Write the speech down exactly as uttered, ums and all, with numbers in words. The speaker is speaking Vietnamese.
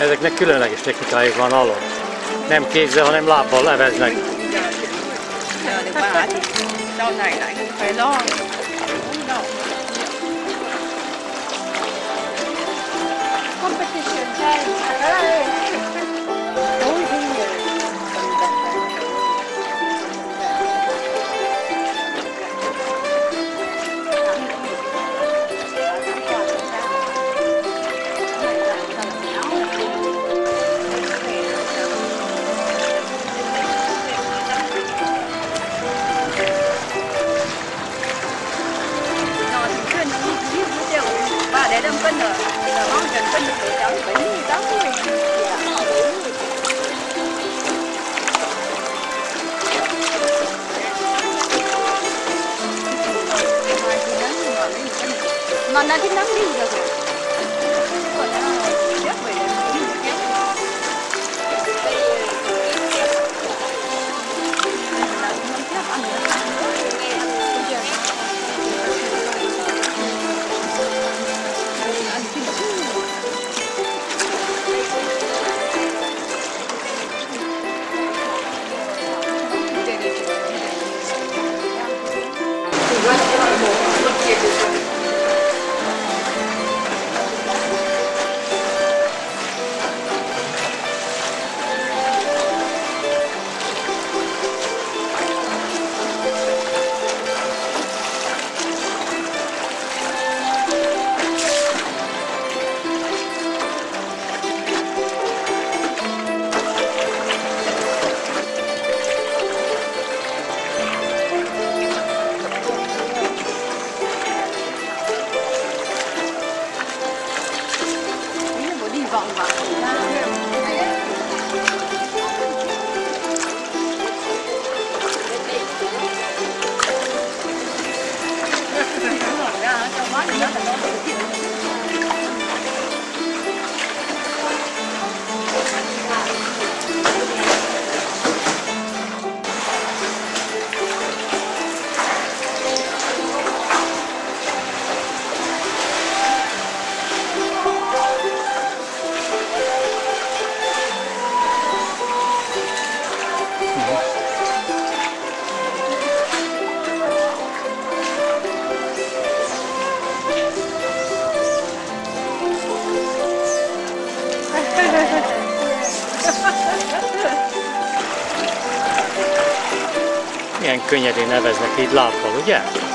Ezeknek különleges technikájuk van alól. Nem kézzel, hanem lábbal leveznek. để đâm cân rồi, là mong gần cân được để cháu bảy mươi tám mươi. Mà nó thích nắng đi được rồi. Còn nó chết về để nó đi được. Milyen könnyedén neveznek így lábbal, ugye?